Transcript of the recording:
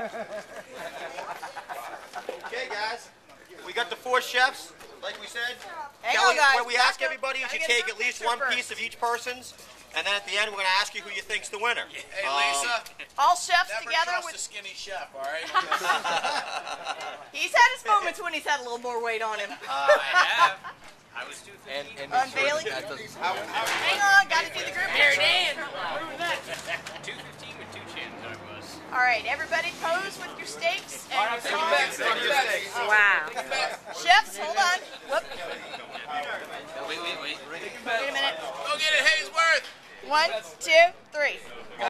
Okay, guys. We got the 4 chefs, like we said. Hang on, guys. What we ask everybody is you take at least one piece of each person's, and then at the end we're going to ask you who you think's the winner. Hey, Lisa. All chefs Never together trust with. a skinny chef, all right? He's had his moments when he's had a little more weight on him. I have. I was 215. On Bailey. Hang on, got to do the group picture. 215 with 2 chins, I was. All right, everybody pose with your steaks and your sauce. Wow. Chefs, hold on. Whoop. Wait. Wait a minute. Go get it, Hayesworth. 1, 2, 3.